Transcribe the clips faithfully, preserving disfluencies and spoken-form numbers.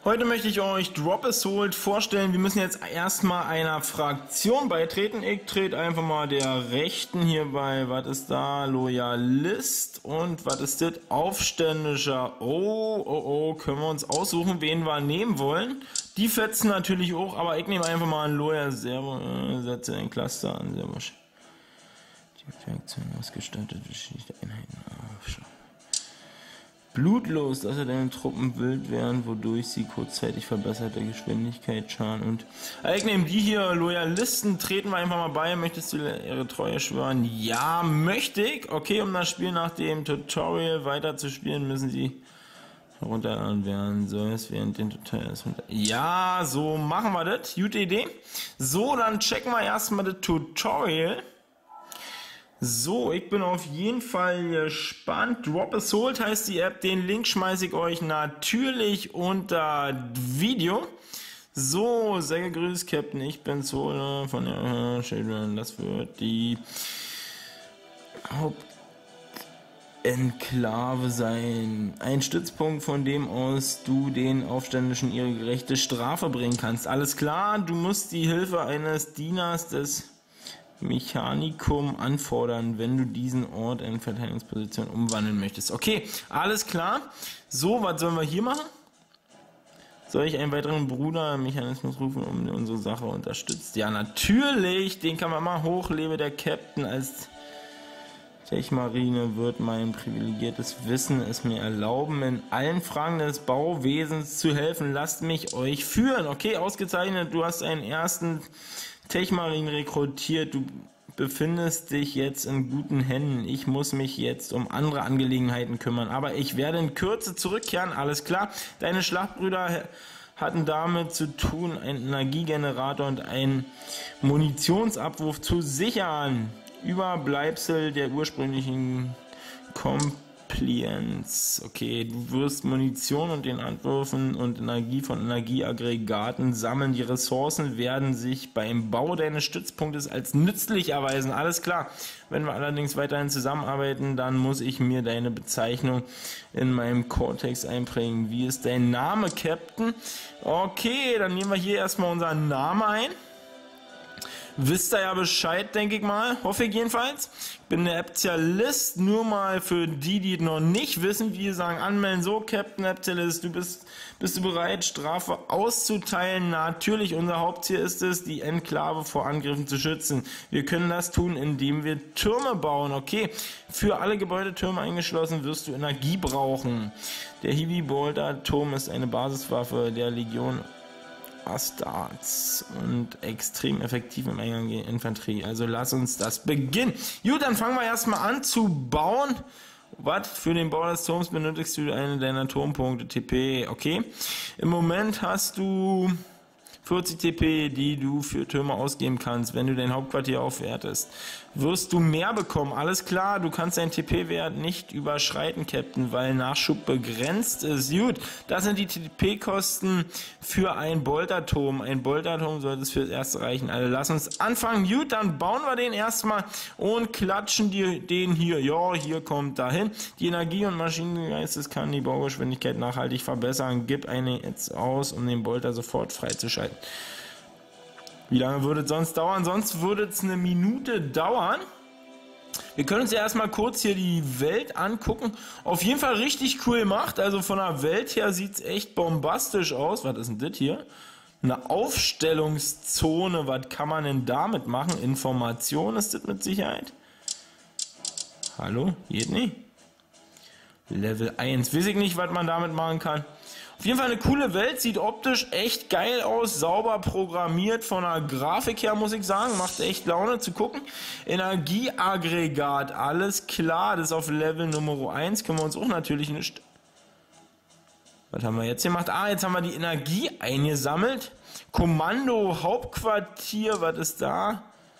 Heute möchte ich euch Drop Assault vorstellen. Wir müssen jetzt erstmal einer Fraktion beitreten. Ich trete einfach mal der Rechten hier bei, was ist da, Loyalist und was ist das, Aufständischer. Oh, oh, oh, können wir uns aussuchen, wen wir nehmen wollen. Die fetzen natürlich auch, aber ich nehme einfach mal einen Loyal, Servo, äh, setze den Cluster an, sehr wahrscheinlich. Die Reaktion ausgestattete Einheiten aufschauen. Blutlos, dass er deine Truppen wild werden, wodurch sie kurzzeitig verbesserte Geschwindigkeit, Schaden und... Ich nehme die hier, Loyalisten, treten wir einfach mal bei. Möchtest du ihre Treue schwören? Ja, möchte ich. Okay, um das Spiel nach dem Tutorial weiter zu spielen, müssen sie herunterladen werden. So, es während den Tutorials runter... Ja, so machen wir das. Gute Idee. So, dann checken wir erstmal das Tutorial. So, ich bin auf jeden Fall gespannt. Drop Assault heißt die App, den Link schmeiße ich euch natürlich unter Video. So, sehr gegrüßt, Captain, ich bin Sola von der Children. Das wird die Hauptenklave sein. Ein Stützpunkt, von dem aus du den Aufständischen ihre gerechte Strafe bringen kannst. Alles klar, du musst die Hilfe eines Dieners des Mechanikum anfordern, wenn du diesen Ort in Verteidigungsposition umwandeln möchtest. Okay, alles klar. So, was sollen wir hier machen? Soll ich einen weiteren Bruder Mechanismus rufen, um unsere Sache unterstützt? Ja, natürlich. Den kann man mal hochlebe der Captain als Techmarine wird mein privilegiertes Wissen es mir erlauben, in allen Fragen des Bauwesens zu helfen. Lasst mich euch führen. Okay, ausgezeichnet. Du hast einen ersten Techmarine rekrutiert, du befindest dich jetzt in guten Händen. Ich muss mich jetzt um andere Angelegenheiten kümmern, aber ich werde in Kürze zurückkehren, alles klar. Deine Schlachtbrüder hatten damit zu tun, einen Energiegenerator und einen Munitionsabwurf zu sichern. Überbleibsel der ursprünglichen Compliance. Okay, du wirst Munition und den Abwürfen und Energie von Energieaggregaten sammeln. Die Ressourcen werden sich beim Bau deines Stützpunktes als nützlich erweisen. Alles klar. Wenn wir allerdings weiterhin zusammenarbeiten, dann muss ich mir deine Bezeichnung in meinem Cortex einprägen. Wie ist dein Name, Captain? Okay, dann nehmen wir hier erstmal unseren Namen ein. Wisst ihr ja Bescheid, denke ich mal. Hoffe ich jedenfalls. Ich bin der Spezialist, nur mal für die, die noch nicht wissen. Wir sagen anmelden. So, Captain Spezialist, du bist, bist du bereit, Strafe auszuteilen? Natürlich, unser Hauptziel ist es, die Enklave vor Angriffen zu schützen. Wir können das tun, indem wir Türme bauen. Okay, für alle Gebäudetürme eingeschlossen wirst du Energie brauchen. Der Heavy Bolter Turm ist eine Basiswaffe der Legion Astartes und extrem effektiv im Eingang gegen Infanterie. Also lass uns das beginnen. Gut, dann fangen wir erstmal an zu bauen. Was? Für den Bau des Turms benötigst du eine deiner Turmpunkte T P. Okay. Im Moment hast du vierzig T P, die du für Türme ausgeben kannst, wenn du dein Hauptquartier aufwertest. Wirst du mehr bekommen, alles klar, du kannst deinen T P-Wert nicht überschreiten, Captain, weil Nachschub begrenzt ist. Gut, das sind die T P-Kosten für einen Bolterturm. Ein Bolterturm sollte es fürs Erste reichen. Also lass uns anfangen. Gut, dann bauen wir den erstmal und klatschen die, den hier. Ja, hier kommt dahin. Die Energie- und Maschinengeistes kann die Baugeschwindigkeit nachhaltig verbessern. Gib eine jetzt aus, um den Bolter sofort freizuschalten. Wie lange würde es sonst dauern? Sonst würde es eine Minute dauern. Wir können uns ja erstmal kurz hier die Welt angucken. Auf jeden Fall richtig cool gemacht. Also von der Welt her sieht es echt bombastisch aus. Was ist denn das hier? Eine Aufstellungszone. Was kann man denn damit machen? Information ist das mit Sicherheit. Hallo? Geht nicht? Level eins. Weiß ich nicht, was man damit machen kann. Auf jeden Fall eine coole Welt, sieht optisch echt geil aus, sauber programmiert von der Grafik her, muss ich sagen, macht echt Laune zu gucken. Energieaggregat, alles klar, das ist auf Level Nummer eins, können wir uns auch natürlich nicht... Was haben wir jetzt gemacht? Ah, jetzt haben wir die Energie eingesammelt. Kommando, Hauptquartier, was ist da?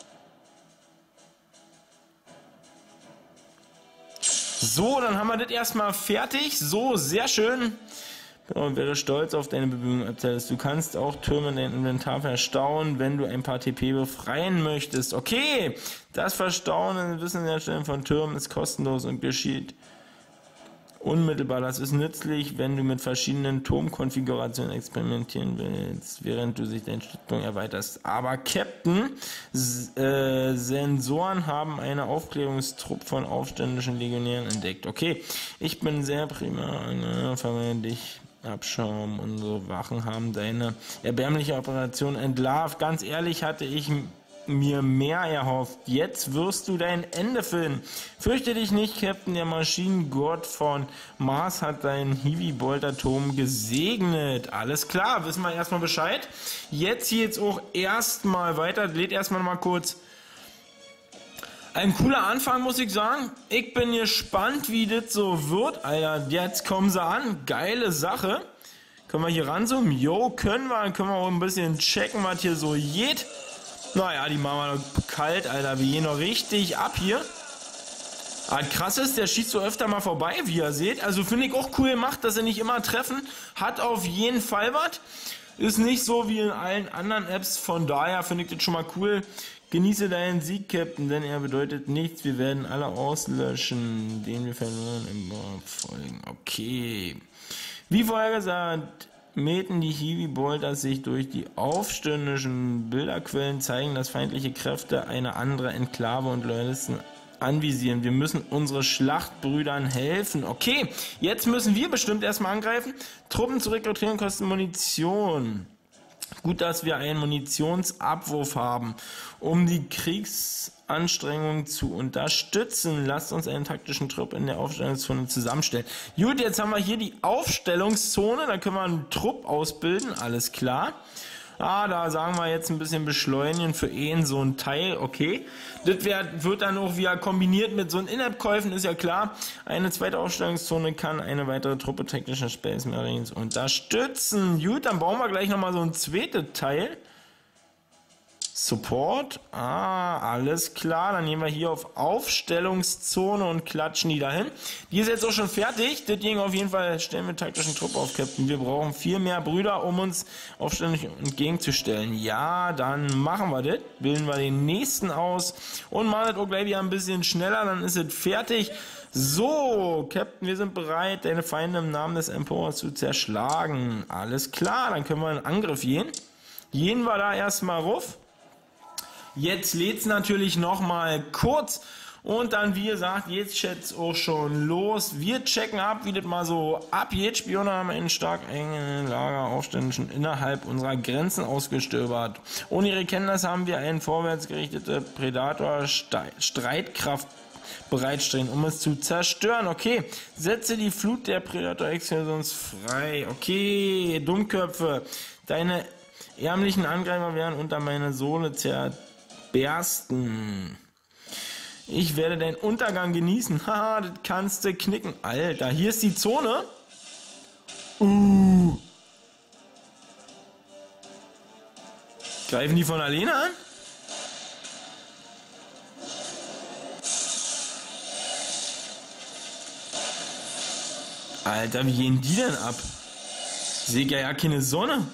So, dann haben wir das erstmal fertig, so, sehr schön. Und wäre stolz auf deine Bemühungen. Du kannst auch Türme in dein Inventar verstauen, wenn du ein paar T P befreien möchtest. Okay, das Verstauen in Wissen herstellen von Türmen ist kostenlos und geschieht unmittelbar. Das ist nützlich, wenn du mit verschiedenen Turmkonfigurationen experimentieren willst, während du sich deinen Stützpunkt erweiterst. Aber Captain, äh, Sensoren haben eine Aufklärungstrupp von aufständischen Legionären entdeckt. Okay, ich bin sehr prima, ne, verwende ich Abschaum. Unsere Wachen haben deine erbärmliche Operation entlarvt. Ganz ehrlich, hatte ich mir mehr erhofft. Jetzt wirst du dein Ende finden. Fürchte dich nicht, Captain. Der Maschinengott von Mars hat deinen Heavy-Bolt-Atom gesegnet. Alles klar, wissen wir erstmal Bescheid. Jetzt geht's auch erstmal weiter. Lädt erstmal mal kurz. Ein cooler Anfang, muss ich sagen. Ich bin gespannt, wie das so wird. Alter, jetzt kommen sie an. Geile Sache. Können wir hier ranzoomen? Jo, können wir. Dann können wir auch ein bisschen checken, was hier so geht. Naja, die machen wir noch kalt, Alter. Wir gehen noch richtig ab hier. Ah, krass ist, der schießt so öfter mal vorbei, wie ihr seht. Also finde ich auch cool gemacht, dass sie nicht immer treffen. Hat auf jeden Fall was. Ist nicht so wie in allen anderen Apps. Von daher finde ich das schon mal cool. Genieße deinen Sieg, Captain, denn er bedeutet nichts. Wir werden alle auslöschen, den wir verloren im Bord folgen. Okay. Wie vorher gesagt, mähten die Heavy-Bolter sich durch die aufständischen Bilderquellen, zeigen, dass feindliche Kräfte eine andere Enklave und Loyalisten anvisieren. Wir müssen unsere Schlachtbrüdern helfen. Okay, jetzt müssen wir bestimmt erstmal angreifen. Truppen zu rekrutieren kosten Munition. Gut, dass wir einen Munitionsabwurf haben, um die Kriegsanstrengungen zu unterstützen. Lasst uns einen taktischen Trupp in der Aufstellungszone zusammenstellen. Gut, jetzt haben wir hier die Aufstellungszone. Da können wir einen Trupp ausbilden. Alles klar. Ah, da sagen wir jetzt ein bisschen beschleunigen für eh so ein Teil, okay. Das wird, wird dann auch wieder kombiniert mit so einem In-App-Käufen, ist ja klar. Eine zweite Aufstellungszone kann eine weitere Truppe technischer Space Marines unterstützen. Gut, dann bauen wir gleich nochmal so ein zweites Teil. Support, ah, alles klar, dann gehen wir hier auf Aufstellungszone und klatschen die dahin. Die ist jetzt auch schon fertig, das ging auf jeden Fall, stellen wir taktischen Trupp auf, Captain. Wir brauchen vier mehr Brüder, um uns aufständig entgegenzustellen. Ja, dann machen wir das, bilden wir den nächsten aus und machen das auch gleich wieder ein bisschen schneller, dann ist es fertig. So, Captain, wir sind bereit, deine Feinde im Namen des Emperors zu zerschlagen. Alles klar, dann können wir in Angriff gehen. Gehen wir da erstmal rauf. Jetzt lädt es natürlich noch mal kurz und dann, wie gesagt, jetzt schätzt auch schon los. Wir checken ab, wie das mal so abgeht. Spione haben einen stark engen Lager Aufständischen innerhalb unserer Grenzen ausgestöbert. Ohne ihre Kenntnis haben wir eine vorwärtsgerichtete Predator-Streitkraft bereitstellen, um es zu zerstören. Okay, setze die Flut der Predator-Explosions frei. Okay, Dummköpfe, deine ärmlichen Angreifer werden unter meine Sohle zerstört. Bersten. Ich werde deinen Untergang genießen. Haha, das kannst du knicken. Alter, hier ist die Zone. Uh. Greifen die von alleine an? Alter, wie gehen die denn ab? Ich sehe ja, ja keine Sonne.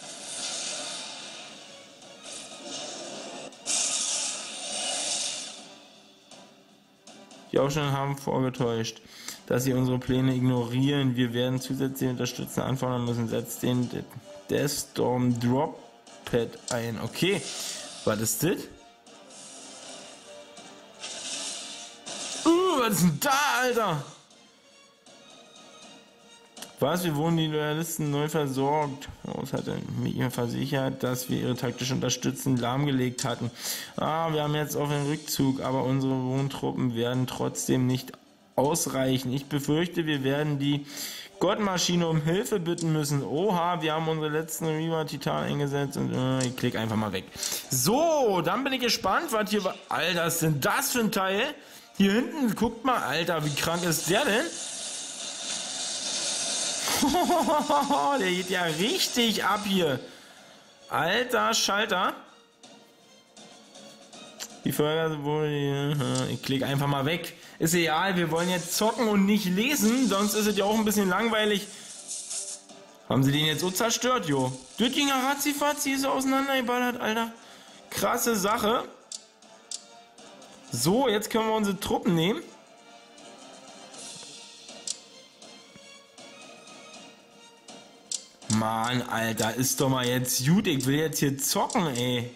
Die Aufstände haben vorgetäuscht, dass sie unsere Pläne ignorieren. Wir werden zusätzliche Unterstützung anfordern müssen. Setzt den Death Storm Drop Pad ein. Okay, was ist das? Uh, was ist denn da, Alter? Was? Wir wurden die Loyalisten neu versorgt. Haus hatte mir versichert, dass wir ihre taktische Unterstützung lahmgelegt hatten. Ah, wir haben jetzt auf den Rückzug, aber unsere Wohntruppen werden trotzdem nicht ausreichen. Ich befürchte, wir werden die Gottmaschine um Hilfe bitten müssen. Oha, wir haben unsere letzten Reaver Titan eingesetzt und äh, ich klicke einfach mal weg. So, dann bin ich gespannt, was hier war. Alter, was ist denn das für ein Teil? Hier hinten, guckt mal, Alter, wie krank ist der denn? Der geht ja richtig ab hier. Alter Schalter. Die Folge wurde. Ich klicke einfach mal weg. Ist egal, wir wollen jetzt zocken und nicht lesen, sonst ist es ja auch ein bisschen langweilig. Haben sie den jetzt so zerstört, jo? Das ging ja ratzifatzi so auseinandergeballert, Alter. Krasse Sache. So, jetzt können wir unsere Truppen nehmen. Mann, Alter, ist doch mal jetzt gut. Ich will jetzt hier zocken, ey.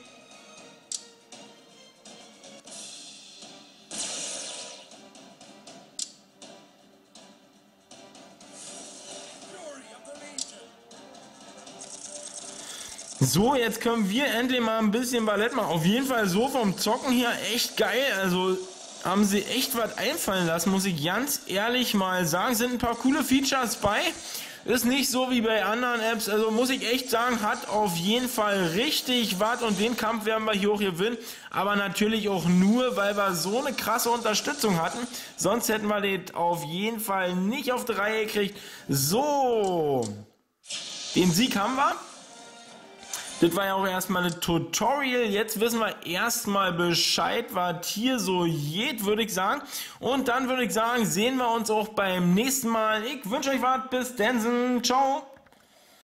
So, jetzt können wir endlich mal ein bisschen Ballett machen. Auf jeden Fall so vom Zocken hier echt geil. Also haben sie echt was einfallen lassen, muss ich ganz ehrlich mal sagen. Sind ein paar coole Features bei. Ist nicht so wie bei anderen Apps. Also muss ich echt sagen, hat auf jeden Fall richtig was. Und den Kampf werden wir hier auch gewinnen. Aber natürlich auch nur, weil wir so eine krasse Unterstützung hatten. Sonst hätten wir das auf jeden Fall nicht auf die Reihe gekriegt. So, den Sieg haben wir. Das war ja auch erstmal ein Tutorial. Jetzt wissen wir erstmal Bescheid, was hier so geht, würde ich sagen. Und dann würde ich sagen, sehen wir uns auch beim nächsten Mal. Ich wünsche euch was. Bis dann. Ciao.